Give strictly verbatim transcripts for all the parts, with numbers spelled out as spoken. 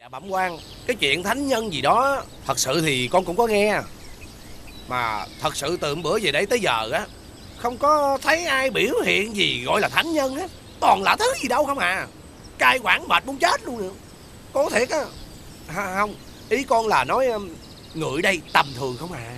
Dạ bẩm quan, cái chuyện thánh nhân gì đó thật sự thì con cũng có nghe. Mà thật sự từ bữa về đây tới giờ á, không có thấy ai biểu hiện gì gọi là thánh nhân á. Toàn là thứ gì đâu không à. Cai quản mệt muốn chết luôn nữa. Có thiệt á. À, không, ý con là nói người đây tầm thường không à.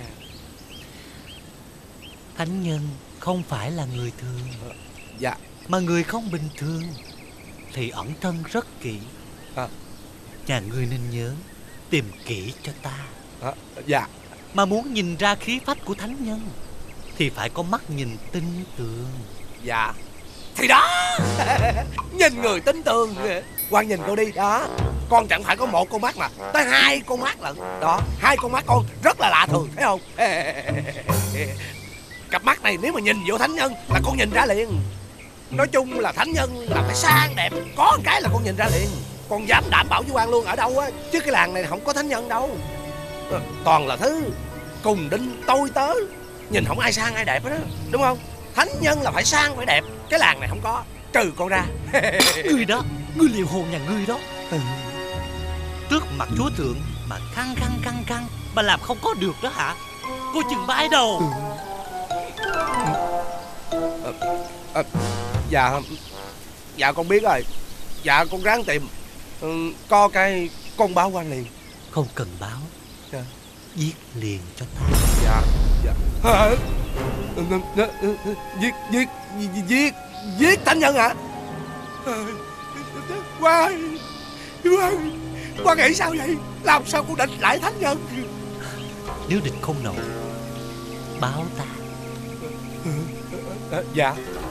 Thánh nhân không phải là người thường. Dạ. Mà người không bình thường thì ẩn thân rất kỹ. À. Nhà ngươi nên nhớ tìm kỹ cho ta. À, dạ. Mà muốn nhìn ra khí phách của thánh nhân thì phải có mắt nhìn tinh tường. Dạ. Thì đó. Nhìn người tinh tường. Quan nhìn cô đi đó. Con chẳng phải có một con mắt mà tới hai con mắt lận. Đó, hai con mắt con rất là lạ thường, thấy không? Cặp mắt này nếu mà nhìn vô thánh nhân là con nhìn ra liền. Nói chung là thánh nhân là phải sang đẹp, có một cái là con nhìn ra liền. Con dám đảm bảo với quan luôn, ở đâu á, chứ cái làng này không có thánh nhân đâu. Toàn là thứ cùng đinh tôi tớ, nhìn không ai sang ai đẹp hết đó, đúng không? Thánh nhân là phải sang phải đẹp, cái làng này không có, trừ con ra. Ngươi đó, ngươi liều hồn nhà ngươi đó. Ừ. Trước mặt chúa thượng mà căng căng căng căng mà làm không có được đó hả? Cô chừng bái đầu. Ừ. À, à, dạ, dạ con biết rồi. Dạ con ráng tìm. Ừ, có cái con báo quan liền. Không cần báo. Dạ. Giết liền cho ta. Dạ. Dạ. À, giết giết giết giết thánh nhân hả? Quan quan quan nghĩ sao vậy? Làm sao con địch lại thánh nhân? Nếu địch không nổi, báo ta. À, dạ.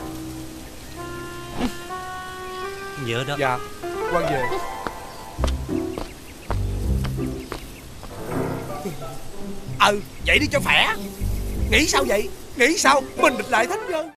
Nhớ đó. Dạ. Quan về. Ừ, vậy đi cho khỏe. Nghĩ sao vậy? Nghĩ sao mình địch lại thánh nhân?